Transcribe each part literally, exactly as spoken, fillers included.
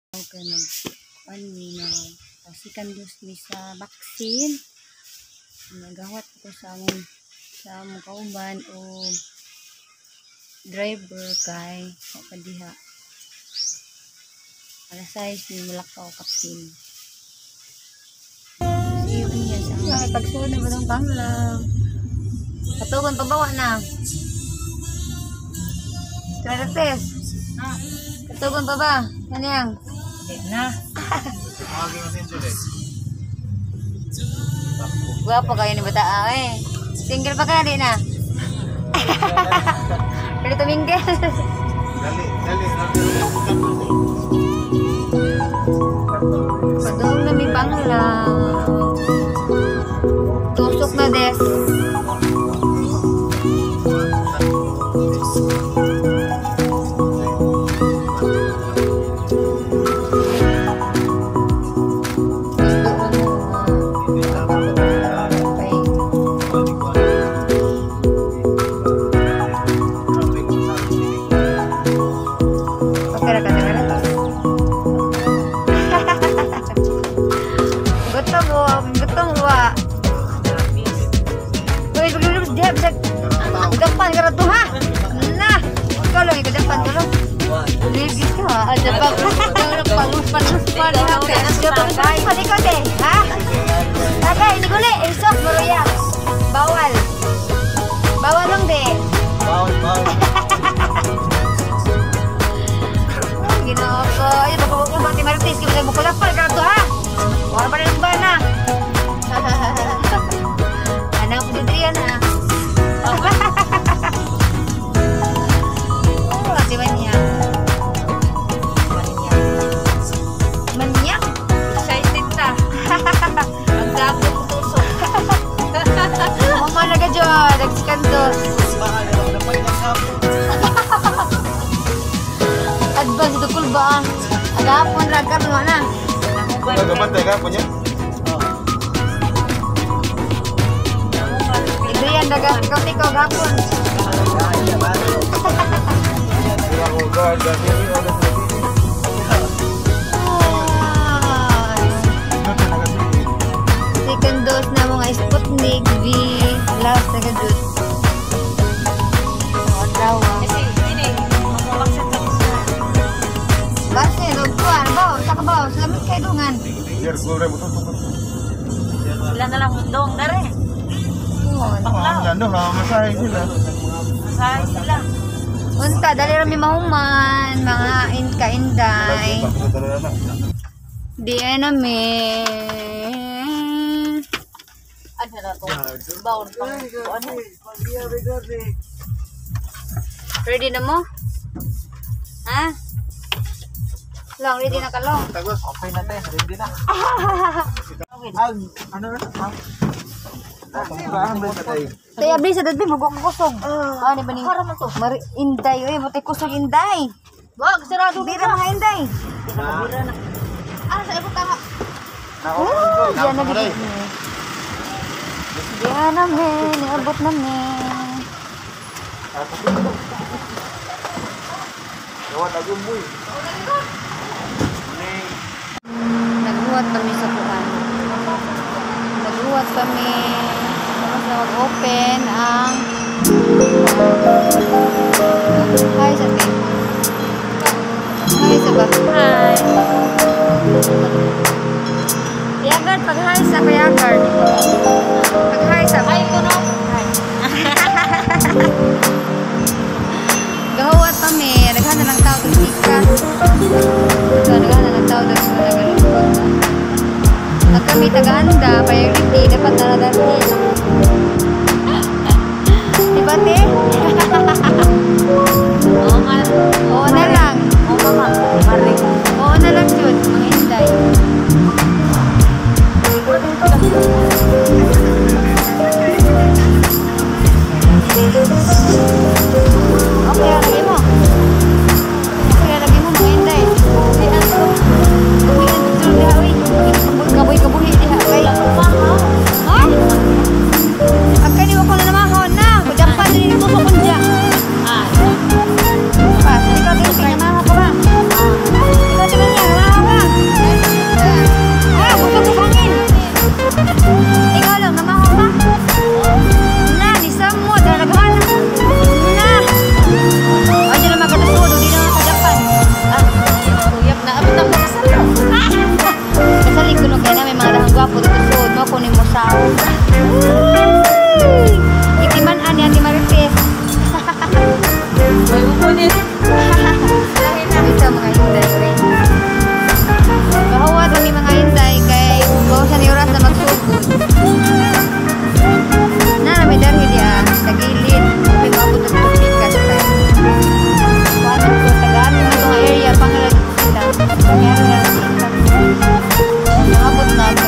Okay, nag-kuan mi na second dose mi sa vaccine. Nagawat ko sa among sa among kauban o driver kay kadiha. Alas sais ni mulakaw kapsin. Iyo niya sa tagsuon na ba ng banglang. Patugon pabawa na. Try the test. Ah, patugon pa ba? Kaniyang. Na. Guwapo kayo ni bata eh. Single pa ka di na. Dali tuminggal. Dali, dali. Padung na mi banglang. Tusok na des. Depan ke ratu ha. Nah, kalau ikut depan dulu. Lagi ka. Ada pak. Palu palu palu. Depan kali kali kau deh. Ha? Kakak ini gule. Esok baru ya. Bawal. Bawal dong deh. Bawal bawal. Gino ko. Ini bapak bapak mati maritis. Kita mau kelapar ke ratu ha. Orang pada lupa na. Anak putri na. Advance itu kulba. Ada apa rakan mana? Ada pantai kan punya? Itu yang dagang kau tiko gapun. Second dose na mga Sputnik V last second dose. Basi, lupuan, bawa, tak bawa, selamit kayak dungan. Biar gue butuh tuh. Sila na lang dong, dari. Ano, masahe sila. Masahe sila. Unta, dali rami mahuman, mga inka-inday. Di ay namin. Ano na to? Bawon pang ano? Ready na mo? Ha? Long, ready na ka, Long? Tagos, okay na tayo, ready na. Ano na? Tay abli sa dadbi magok kusog. Ah, ni baning. Para man to. Mari inday oy, mo tay kusog inday. Wag sarado dira mga inday. Bira na. Ah, sa imo tama. Oh, diyan na gid. Diyan na men, abot na men. Gawat agumboy. Nagbuhat kami sa kuan. Nagbuhat kami. Tapos na mag-open ang hi sa atin. Hi sa ba? Hi. Yagard, pag-hi sa kayagard. Pag-hi sa hi ko no? Hi. Gahuat kami. Naghahan na ng tao ng tika. Naghahan na ng tao ng nagalungkot. Pag kami tagahanda, priority, dapat naradati. Diba, te? Oo nga. Oo na lang. Oo nga. Maring. Oo na lang yun, mga hinday. Okay, lagi mo. Okay, lagi mo, mga hinday. Diyan ko. Diyan, dito diha, uy. Kaboy-kabuhi diha. Okay. Ha? Agka niwa ko na namahon na. Kujampan din ito sa kunja. Ah. Pa, hindi ka din.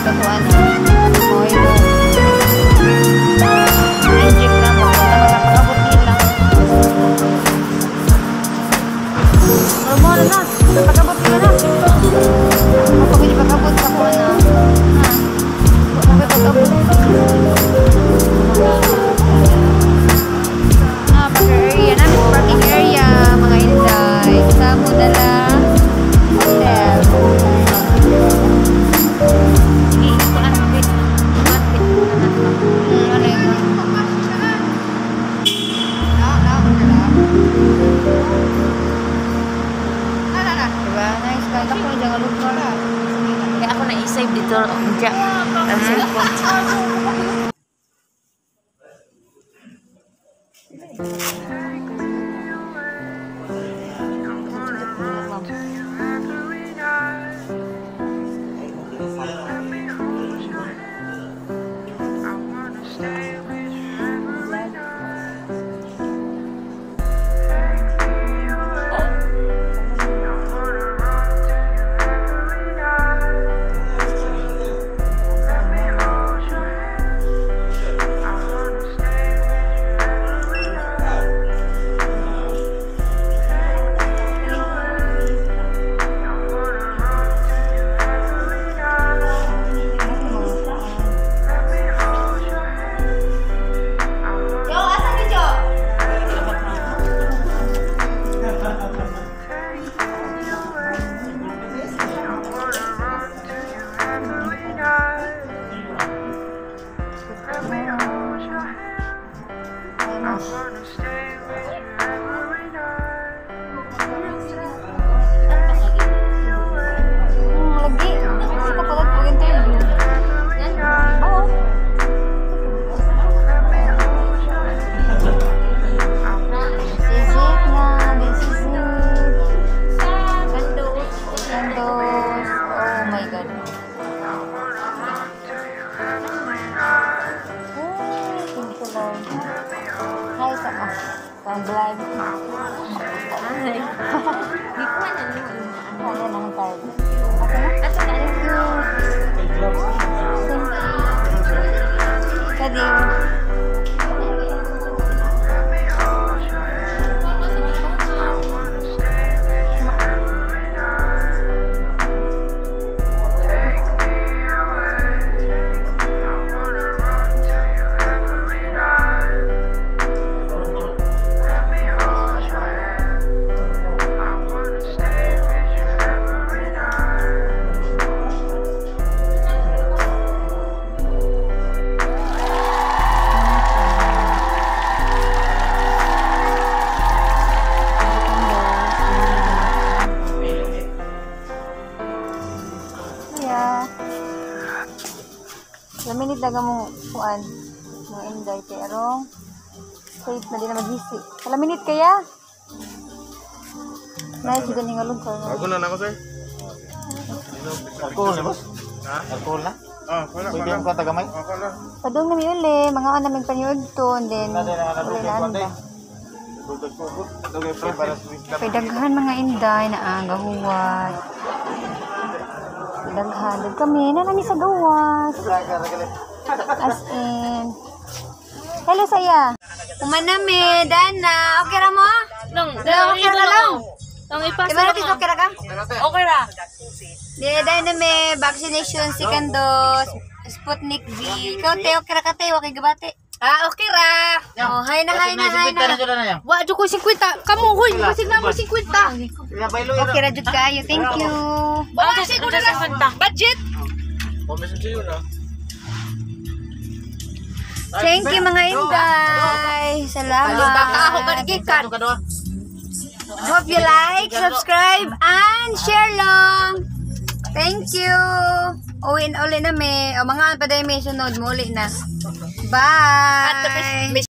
pagkuhan na. Okay, no. Inject na mo. Nakapagabot nila. Pero mo na na. Napagabot nila na. Kapag hindi pagabot sa kuha na. Ha? Napagabot. Ah, parking area na. Parking area. Mga Inday. Sa Mudala Hotel. Kaya ako na-save dito dyan ang cellphone. Hi sama. Kan vlog. Ay. Di ko na naman. Ano nang tayo? Ako na? Ato na rin. Kadi. Laminit daga mong kuan mga Inday pero safe na din na maghisi. Laminit kaya? Nice juga ning alog ko. Ako na nako sir. Alcohol na boss? Ha? Alcohol na? Ah, wala. Pwede yung katagamay? Ako na. Padung na mi uli, mga ana mig paniud to and then wala na anda. Kay daghan mga Inday na aga huwat. Daghan daghan kami na nami sa gawas. As in. Hello saya. Kumanami, Dana. Okay ra mo? Nung, Dala, okay ra lang. nung ipasa Diba natin okay ra ka? Okay ra. Di, dahil na may vaccination, second dose, Sputnik V. Ikaw, te, okay ra ka, te, okay gabate. Ah, okay ra. Oh, hay na, hay na, hay na. Wa jud ko fifty. Kamu huy, basig na mo fifty. Okay ra, jud kayo. Thank you. Bawa siguro na budget. Thank you, mga Inday. Salamat. Baka ako kanigikan. Hope you like, subscribe, and share lang. Thank you. Uwin uli na may. O mga pa dahil may sunod mo uli na. Bye.